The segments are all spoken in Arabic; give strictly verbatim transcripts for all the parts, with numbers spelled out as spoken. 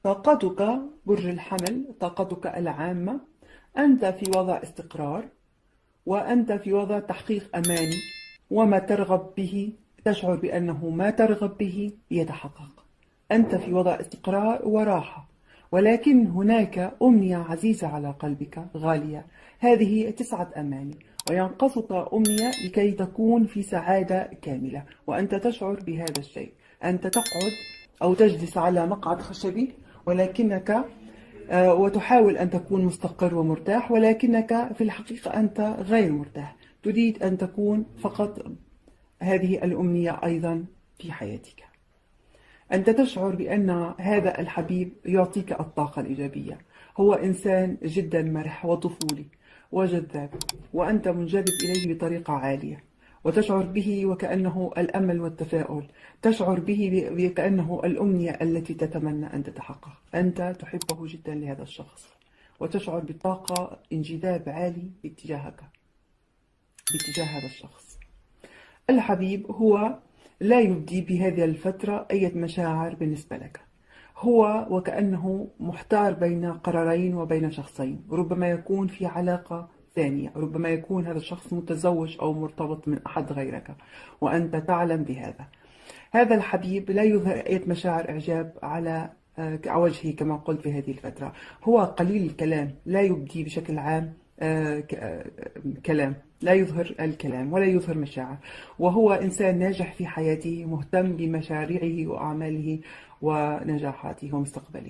طاقتك برج الحمل، طاقتك العامة، أنت في وضع استقرار، وأنت في وضع تحقيق أماني، وما ترغب به تشعر بأنه ما ترغب به يتحقق. أنت في وضع استقرار وراحة، ولكن هناك أمنية عزيزة على قلبك غالية، هذه تسعة أماني، وينقصك أمنية لكي تكون في سعادة كاملة، وأنت تشعر بهذا الشيء. أنت تقعد أو تجلس على مقعد خشبي، ولكنك آه، وتحاول أن تكون مستقر ومرتاح، ولكنك في الحقيقة أنت غير مرتاح، تريد أن تكون فقط هذه الأمنية أيضا في حياتك. أنت تشعر بأن هذا الحبيب يعطيك الطاقة الإيجابية، هو إنسان جدا مرح وطفولي وجذاب، وأنت منجذب إليه بطريقة عالية، وتشعر به وكأنه الأمل والتفاؤل، تشعر به وكأنه الأمنية التي تتمنى أن تتحقق. أنت تحبه جدا لهذا الشخص، وتشعر بطاقة انجذاب عالي باتجاهك، باتجاه هذا الشخص. الحبيب هو لا يبدي بهذه الفترة أي مشاعر بالنسبة لك، هو وكأنه محتار بين قرارين وبين شخصين، ربما يكون في علاقة ثانية، ربما يكون هذا الشخص متزوج أو مرتبط من أحد غيرك، وأنت تعلم بهذا. هذا الحبيب لا يظهر أي مشاعر إعجاب على وجهه كما قلت في هذه الفترة، هو قليل الكلام، لا يبدي بشكل عام كلام، لا يظهر الكلام ولا يظهر مشاعر، وهو إنسان ناجح في حياته، مهتم بمشاريعه وأعماله ونجاحاته ومستقبله.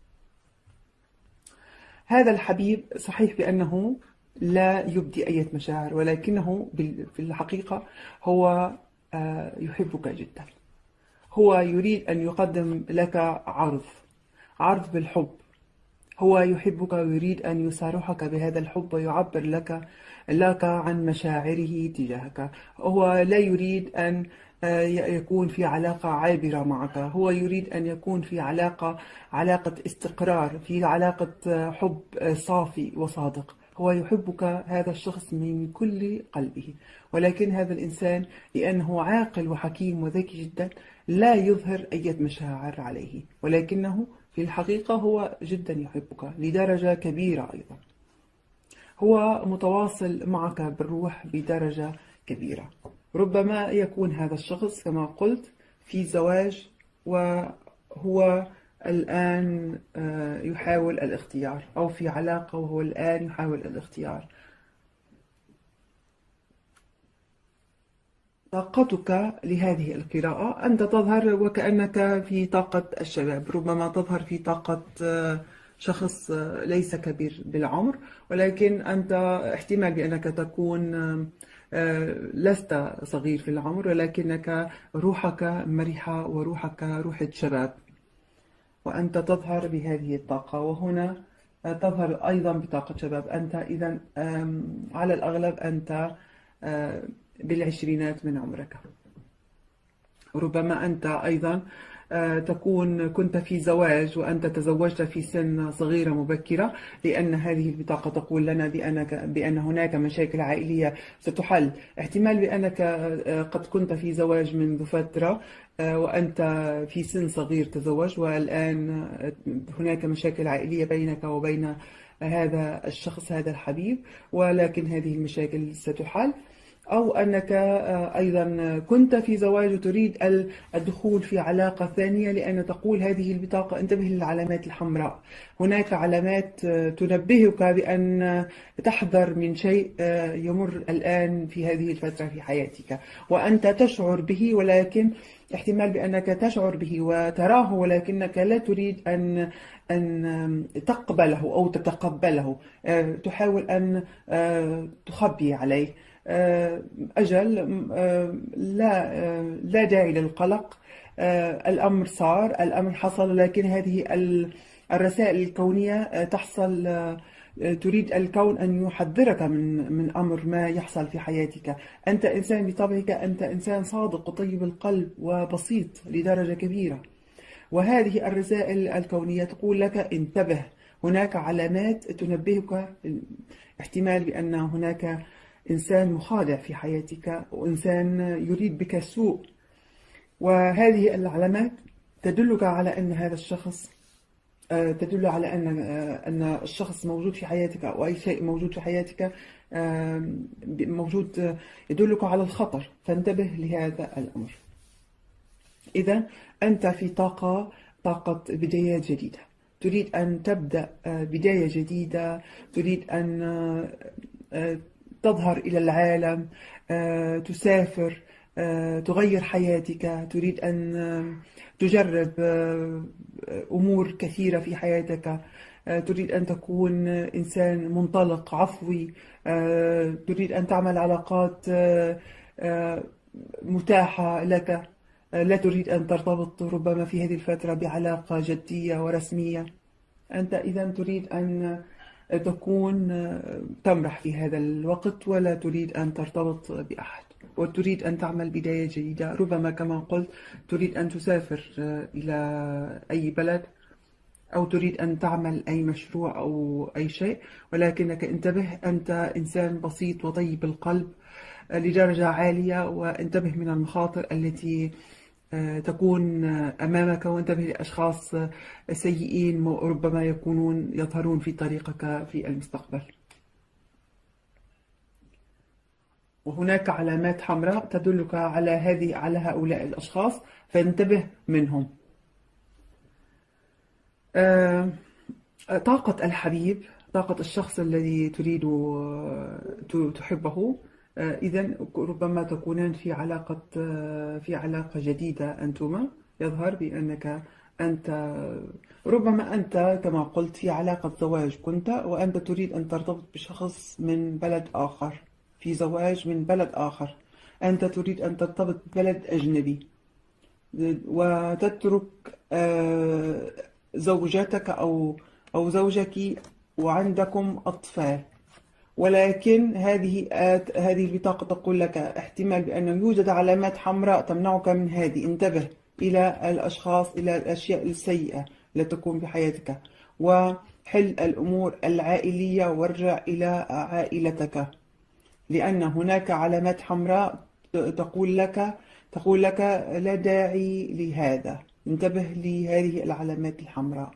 هذا الحبيب صحيح بأنه لا يبدي أي مشاعر، ولكنه في الحقيقة هو يحبك جدا، هو يريد أن يقدم لك عرض عرض بالحب، هو يحبك ويريد أن يصارحك بهذا الحب ويعبر لك لك عن مشاعره تجاهك. هو لا يريد أن يكون في علاقة عابرة معك، هو يريد أن يكون في علاقة علاقة استقرار، في علاقة حب صافي وصادق. هو يحبك هذا الشخص من كل قلبه، ولكن هذا الإنسان لأنه عاقل وحكيم وذكي جدا لا يظهر أي مشاعر عليه، ولكنه في الحقيقة هو جدا يحبك لدرجة كبيرة أيضا، هو متواصل معك بالروح بدرجة كبيرة. ربما يكون هذا الشخص كما قلت في زواج، وهو الآن يحاول الاختيار، أو في علاقة وهو الآن يحاول الاختيار. طاقتك لهذه القراءة أنت تظهر وكأنك في طاقة الشباب، ربما تظهر في طاقة شخص ليس كبير بالعمر، ولكن أنت احتمال بأنك تكون لست صغير في العمر، ولكنك روحك مرحة وروحك روح شباب، وأنت تظهر بهذه الطاقة، وهنا تظهر أيضا بطاقة شباب. أنت إذن على الأغلب أنت بالعشرينات من عمرك، ربما أنت أيضا تكون كنت في زواج وأنت تزوجت في سن صغيرة مبكرة، لأن هذه البطاقة تقول لنا بأنك بأن هناك مشاكل عائلية ستحل. احتمال بأنك قد كنت في زواج منذ فترة وأنت في سن صغير تزوج، والآن هناك مشاكل عائلية بينك وبين هذا الشخص هذا الحبيب، ولكن هذه المشاكل ستحل. أو أنك أيضا كنت في زواج وتريد الدخول في علاقة ثانية، لأن تقول هذه البطاقة انتبه للعلامات الحمراء، هناك علامات تنبهك بأن تحذر من شيء يمر الآن في هذه الفترة في حياتك، وأنت تشعر به، ولكن احتمال بأنك تشعر به وتراه، ولكنك لا تريد أن أن تقبله أو تتقبله، تحاول أن تخبي عليه. أجل، لا لا داعي للقلق، الأمر صار، الأمر حصل، لكن هذه الرسائل الكونية تحصل، تريد الكون أن يحذرك من من أمر ما يحصل في حياتك. أنت إنسان بطبعك، أنت إنسان صادق وطيب القلب وبسيط لدرجة كبيرة، وهذه الرسائل الكونية تقول لك انتبه، هناك علامات تنبهك، احتمال بأن هناك إنسان مخادع في حياتك وإنسان يريد بك السوء، وهذه العلامات تدلك على أن هذا الشخص آه، تدل على أن آه، أن الشخص موجود في حياتك أو أي شيء موجود في حياتك آه، موجود آه، يدلك على الخطر، فانتبه لهذا الأمر. إذا أنت في طاقة طاقة بدايات جديدة، تريد أن تبدأ آه، بداية جديدة، تريد أن آه، آه، تظهر إلى العالم، آه، تسافر، آه، تغير حياتك، تريد أن آه، تجرب آه، أمور كثيرة في حياتك، آه، تريد أن تكون إنسان منطلق عفوي، آه، تريد أن تعمل علاقات آه، آه، متاحة لك، لا تريد أن ترتبط ربما في هذه الفترة بعلاقة جدية ورسمية. أنت إذا تريد أن تكون تمرح في هذا الوقت، ولا تريد أن ترتبط بأحد، وتريد أن تعمل بداية جديدة. ربما كما قلت تريد أن تسافر إلى أي بلد، أو تريد أن تعمل أي مشروع أو أي شيء، ولكنك انتبه، أنت إنسان بسيط وطيب القلب لدرجة عالية، وانتبه من المخاطر التي تكون أمامك، وانتبه لأشخاص سيئين ربما يكونون يظهرون في طريقك في المستقبل. وهناك علامات حمراء تدلك على هذه على هؤلاء الأشخاص، فانتبه منهم. طاقة الحبيب، طاقة الشخص الذي تريد تحبه، إذا ربما تكونان في علاقة في علاقة جديدة أنتما، يظهر بأنك أنت ربما أنت كما قلت في علاقة زواج كنت، وأنت تريد أن ترتبط بشخص من بلد آخر، في زواج من بلد آخر، أنت تريد أن ترتبط ببلد أجنبي وتترك زوجتك أو أو زوجك وعندكم أطفال، ولكن هذه آت هذه البطاقة تقول لك احتمال بأنه يوجد علامات حمراء تمنعك من هذه. انتبه إلى الأشخاص، إلى الأشياء السيئة التي تكون بحياتك، وحل الأمور العائلية وارجع إلى عائلتك، لأن هناك علامات حمراء تقول لك تقول لك لا داعي لهذا. انتبه لهذه العلامات الحمراء.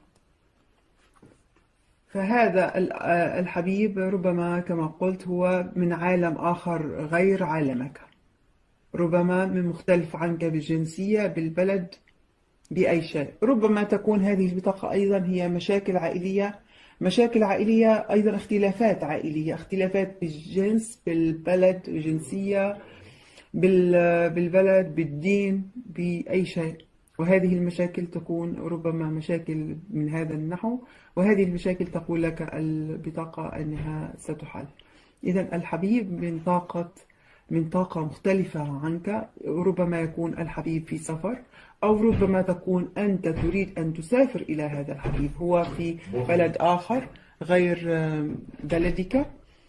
فهذا الحبيب ربما كما قلت هو من عالم آخر غير عالمك، ربما من مختلف عنك بالجنسية، بالبلد، بأي شيء. ربما تكون هذه البطاقة أيضا هي مشاكل عائلية، مشاكل عائلية أيضا، اختلافات عائلية، اختلافات بالجنس، بالبلد، الجنسية، بالبلد، بالدين، بأي شيء. وهذه المشاكل تكون ربما مشاكل من هذا النحو، وهذه المشاكل تقول لك البطاقة أنها ستحل. إذا الحبيب من طاقة من طاقة مختلفة عنك، ربما يكون الحبيب في سفر، أو ربما تكون أنت تريد أن تسافر إلى هذا الحبيب، هو في بلد آخر غير بلدك،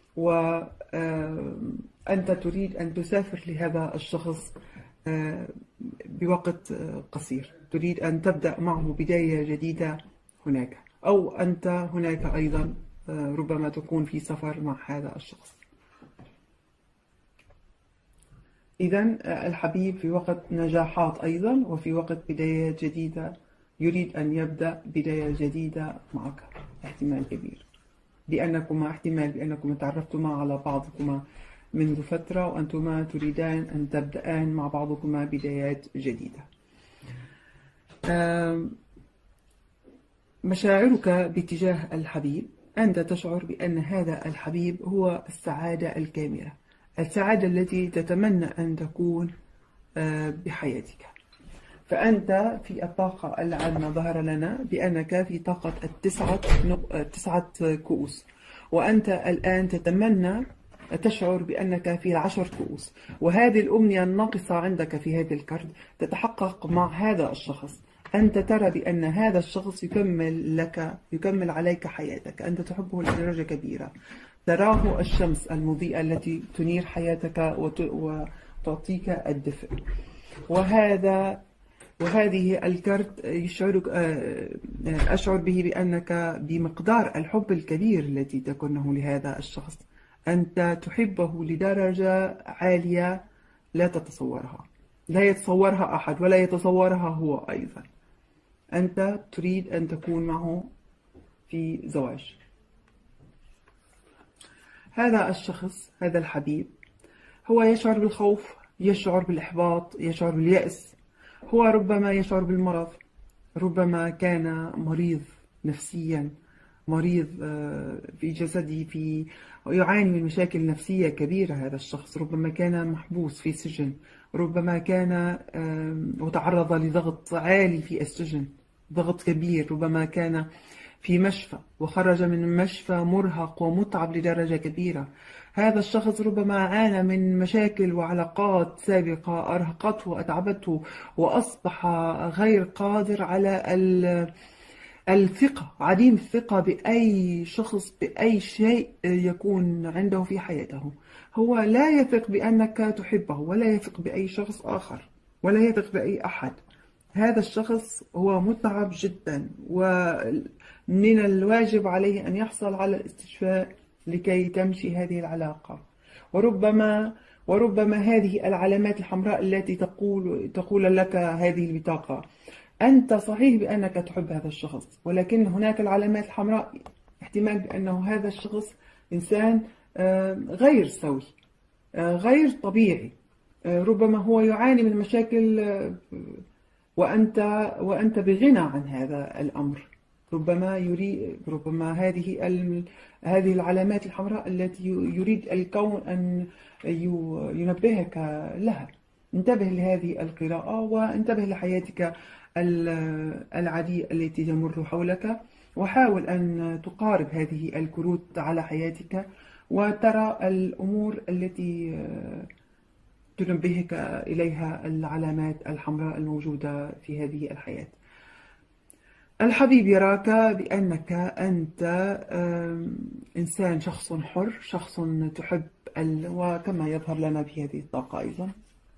وأنت تريد أن تسافر لهذا الشخص بوقت قصير، تريد أن تبدأ معه بداية جديدة هناك، أو أنت هناك أيضا ربما تكون في سفر مع هذا الشخص. إذا الحبيب في وقت نجاحات أيضا، وفي وقت بداية جديدة، يريد أن يبدأ بداية جديدة معك، احتمال كبير، لأنكما احتمال بأنكما تعرفتما على بعضكما منذ فترة، وأنتما تريدان أن تبدأان مع بعضكما بدايات جديدة. مشاعرك باتجاه الحبيب، أنت تشعر بأن هذا الحبيب هو السعادة الكاملة، السعادة التي تتمنى أن تكون بحياتك. فأنت في الطاقة العامة ظهر لنا بأنك في طاقة التسعة تسعة كؤوس، وأنت الآن تتمنى تشعر بأنك في العشر كؤوس، وهذه الأمنية الناقصة عندك في هذه الكرت تتحقق مع هذا الشخص. أنت ترى بأن هذا الشخص يكمل لك يكمل عليك حياتك، أنت تحبه لدرجة كبيرة، تراه الشمس المضيئة التي تنير حياتك وتعطيك الدفء. وهذا وهذه الكرت يشعرك أشعر به بأنك بمقدار الحب الكبير التي تكونه لهذا الشخص، أنت تحبه لدرجة عالية لا تتصورها، لا يتصورها أحد ولا يتصورها هو أيضا. أنت تريد أن تكون معه في زواج. هذا الشخص، هذا الحبيب، هو يشعر بالخوف، يشعر بالإحباط، يشعر باليأس، هو ربما يشعر بالمرض، ربما كان مريض نفسيا، مريض في جسده، في يعاني من مشاكل نفسية كبيرة. هذا الشخص ربما كان محبوس في سجن، ربما كان وتعرض لضغط عالي في السجن، ضغط كبير، ربما كان في مشفى وخرج من المشفى مرهق ومتعب لدرجة كبيرة. هذا الشخص ربما عانى من مشاكل وعلاقات سابقة أرهقته وأتعبته، وأصبح غير قادر على الثقة، عديم الثقة بأي شخص، بأي شيء يكون عنده في حياته. هو لا يثق بأنك تحبه، ولا يثق بأي شخص آخر، ولا يثق بأي أحد. هذا الشخص هو متعب جدا، ومن الواجب عليه أن يحصل على الاستشفاء لكي تمشي هذه العلاقة. وربما وربما هذه العلامات الحمراء التي تقول تقول لك هذه البطاقة: أنت صحيح بأنك تحب هذا الشخص، ولكن هناك العلامات الحمراء، احتمال بأنه هذا الشخص إنسان غير سوي، غير طبيعي، ربما هو يعاني من مشاكل وأنت وأنت بغنى عن هذا الأمر. ربما يريد ربما هذه هذه العلامات الحمراء التي يريد الكون أن ينبهك لها. انتبه لهذه القراءة، وانتبه لحياتك العادية التي تمر حولك، وحاول أن تقارب هذه الكروت على حياتك وترى الأمور التي تنبهك إليها العلامات الحمراء الموجودة في هذه الحياة. الحبيب يراك بأنك أنت إنسان، شخص حر، شخص تحب ال... وكما يظهر لنا في هذه الطاقة أيضا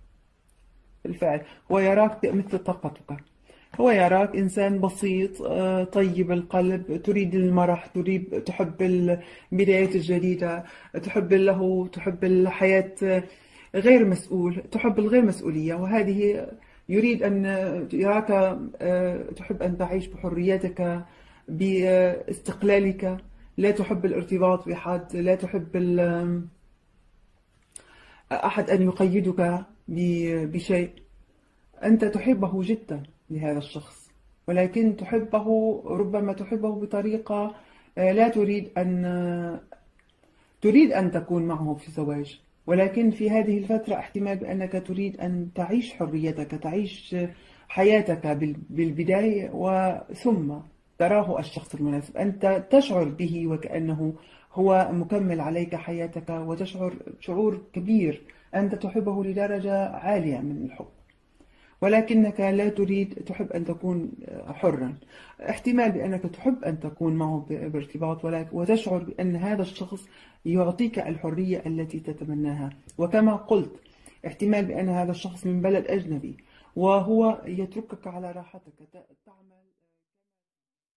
بالفعل هو يراك مثل طاقتك. هو يراك إنسان بسيط، طيب القلب، تريد المرح، تريد تحب البدايات الجديدة، تحب له تحب الحياة غير مسؤول، تحب الغير مسؤولية. وهذه يريد أن يراك تحب أن تعيش بحريتك، باستقلالك، لا تحب الارتباط بحد، لا تحب أحد أن يقيدك بشيء. أنت تحبه جدا لهذا الشخص، ولكن تحبه ربما تحبه بطريقة لا تريد أن تريد أن تكون معه في زواج، ولكن في هذه الفترة احتمال بأنك تريد أن تعيش حريتك، تعيش حياتك بالبداية، وثم تراه الشخص المناسب. أنت تشعر به وكأنه هو مكمل عليك حياتك، وتشعر شعور كبير، أنت تحبه لدرجة عالية من الحب، ولكنك لا تريد تحب أن تكون حرا. احتمال بأنك تحب أن تكون معه بارتباط، وتشعر بأن هذا الشخص يعطيك الحرية التي تتمناها. وكما قلت، احتمال بأن هذا الشخص من بلد أجنبي، وهو يتركك على راحتك تعمل